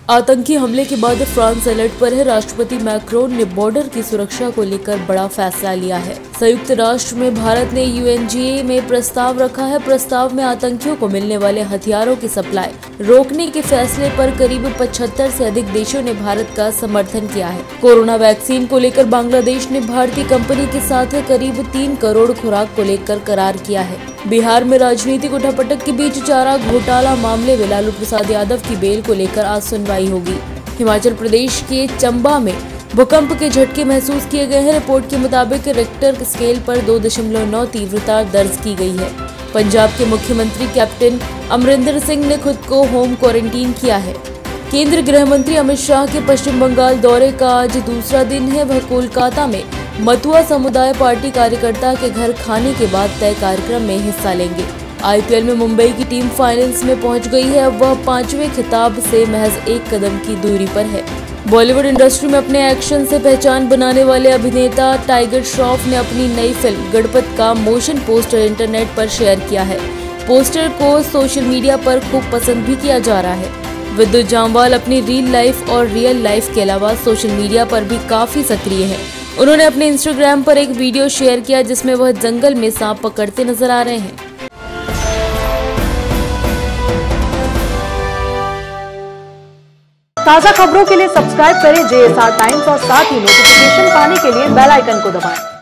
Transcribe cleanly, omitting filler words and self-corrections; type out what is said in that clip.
आतंकी हमले के बाद फ्रांस अलर्ट पर है। राष्ट्रपति मैक्रोन ने बॉर्डर की सुरक्षा को लेकर बड़ा फैसला लिया है। संयुक्त राष्ट्र में भारत ने यूएनजीए में प्रस्ताव रखा है। प्रस्ताव में आतंकियों को मिलने वाले हथियारों की सप्लाई रोकने के फैसले पर करीब 75 से अधिक देशों ने भारत का समर्थन किया है। कोरोना वैक्सीन को लेकर बांग्लादेश ने भारतीय कंपनी के साथ करीब 3 करोड़ खुराक को लेकर करार किया है। बिहार में राजनीतिक उठापटक के बीच चारा घोटाला मामले में लालू प्रसाद यादव की बेल को लेकर आज सुनवाई होगी। हिमाचल प्रदेश के चंबा में भूकंप के झटके महसूस किए गए हैं। रिपोर्ट के मुताबिक रिक्टर स्केल पर 2.9 तीव्रता दर्ज की गई है। पंजाब के मुख्यमंत्री कैप्टन अमरिंदर सिंह ने खुद को होम क्वारंटीन किया है। केंद्रीय गृह मंत्री अमित शाह के पश्चिम बंगाल दौरे का आज दूसरा दिन है। वह कोलकाता में मतुआ समुदाय पार्टी कार्यकर्ता के घर खाने के बाद तय कार्यक्रम में हिस्सा लेंगे। आईपीएल में मुंबई की टीम फाइनल्स में पहुंच गई है। अब वह 5वें खिताब से महज 1 कदम की दूरी पर है। बॉलीवुड इंडस्ट्री में अपने एक्शन से पहचान बनाने वाले अभिनेता टाइगर श्रॉफ ने अपनी नई फिल्म गणपत का मोशन पोस्टर इंटरनेट पर शेयर किया है। पोस्टर को सोशल मीडिया पर खूब पसंद भी किया जा रहा है। विद्युत जामवाल अपनी रील लाइफ और रियल लाइफ के अलावा सोशल मीडिया पर भी काफी सक्रिय है। उन्होंने अपने इंस्टाग्राम पर एक वीडियो शेयर किया जिसमें वह जंगल में सांप पकड़ते नजर आ रहे हैं। ताज़ा खबरों के लिए सब्सक्राइब करें JSR टाइम्स और साथ ही नोटिफिकेशन पाने के लिए बेल आइकन को दबाएं।